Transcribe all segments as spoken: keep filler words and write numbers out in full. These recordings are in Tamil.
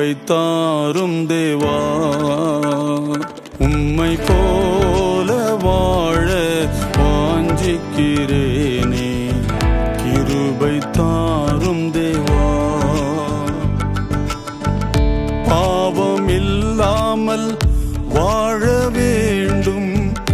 கிருபை தாரும் தேவா. உம்மை போல வாழ வாஞ்சிக்கிறேனே, கிருபை தாரும் தேவா. பாவம் இல்லாமல் வாழ வேண்டும்,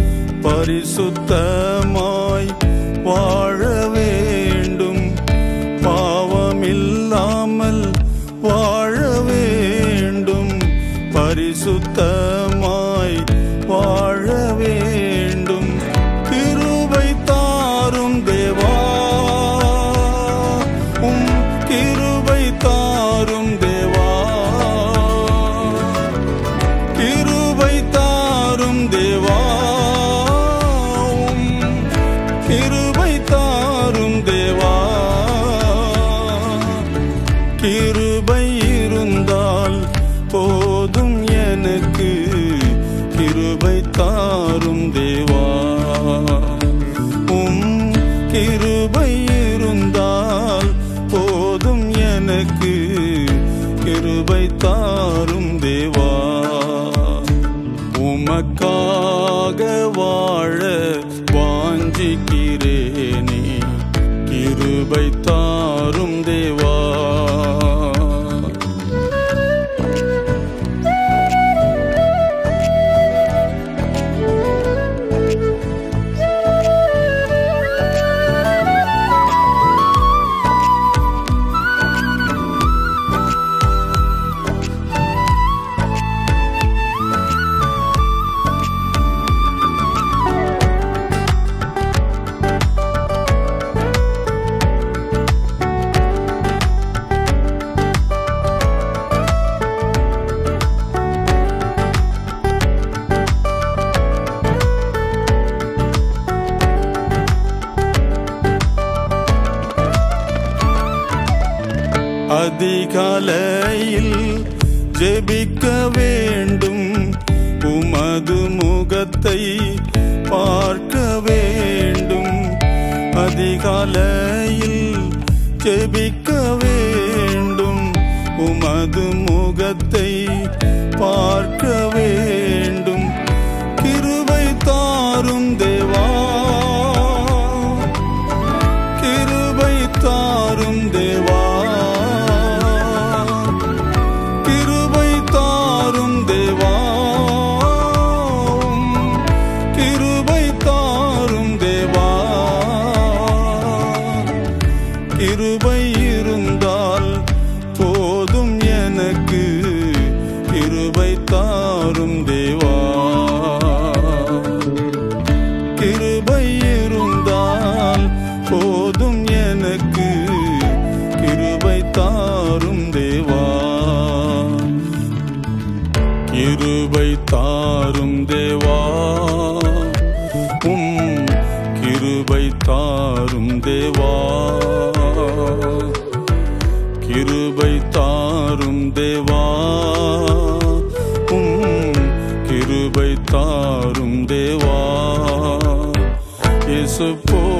பரிசுத்தமாய் வாழ வேண்டும். பாவம் இல்லாமல் வாழ வேண்டும், பரிசுத்தமாய் வாழ வேண்டும். கிருபை தாரும் தேவா, உம் கிருபை தாரும் தேவா. கிருபை தாரும் தேவா, உம் கிருபை தாரும் தேவா. கிருபை இருந்தால் போதும் எனக்கு, கிருபை தாரும் தேவா. உம் கிருபை இருந்தால் போதும் எனக்கு, கிருபை தாரும் தேவா. உமக்காக வாழ வாஞ்சிக்கிறேனே, கிருபை தாரும் தேவா. அதிகாலையில் ஜெபிக்க வேண்டும், உமது முகத்தை பார்க்க வேண்டும். அதிகாலையில் ஜெபிக்க வேண்டும், உமது முகத்தை பார்க்க வேண்டும். கிருபை தாரும் தேவா, கிருபை தாரும் தேவா. கிருபை இருந்தால் போதும் எனக்கு, கிருபை தாரும் தேவா. கிருபை இருந்தால் போதும் எனக்கு, கிருபை தாரும் தேவா. கிருபை தாரும் தேவா, உம் கிருபை தாரும் தேவா. கிருபை தாரும் தேவா, உம் கிருபை தாரும் தேவா. இயேசு போ